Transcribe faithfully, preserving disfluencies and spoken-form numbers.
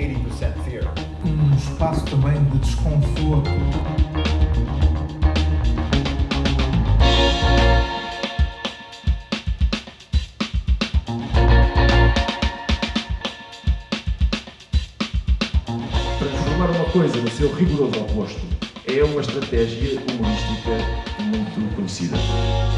eighty percent fear. Um espaço também de desconforto. Transformar uma coisa no seu rigoroso oposto é uma estratégia humorística muito conhecida.